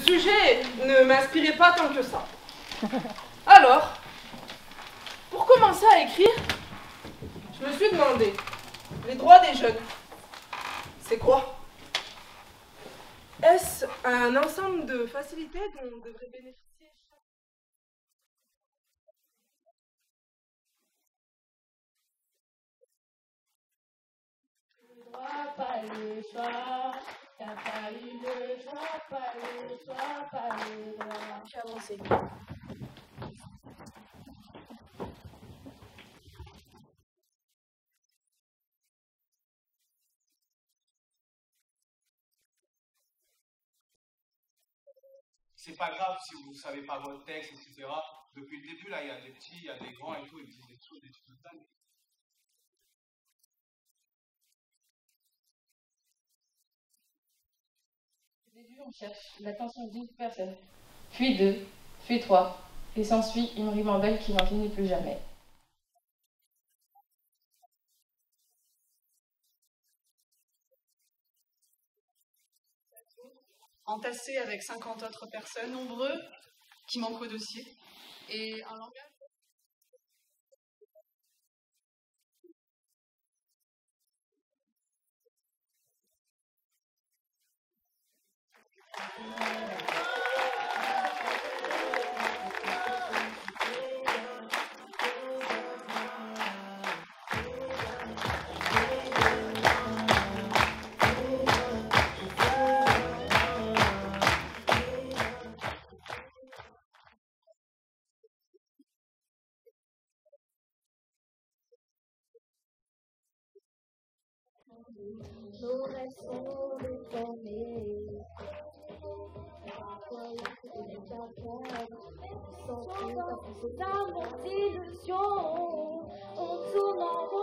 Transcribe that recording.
sujet ne m'inspirait pas tant que ça. Alors, pour commencer à écrire, je me suis demandé, les droits des jeunes, c'est quoi? Est-ce un ensemble de facilités dont on devrait bénéficier chaque... Pas le choix, t'as pas eu le choix, pas le choix, pas le droit. Je suis avancée. C'est pas grave si vous ne savez pas votre texte, etc. Depuis le début, là, il y a des petits, il y a des grands et tout, ils disent des trucs de dingue. Au début, on cherche l'attention d'une personne, puis deux, puis trois, et s'ensuit une ribambelle qui n'en finit plus jamais. Entassés avec 50 autres personnes, nombreux, qui manquent au dossier, et un langage. Nous restons déformés. Sans plus d'illusions, on tourne en rond.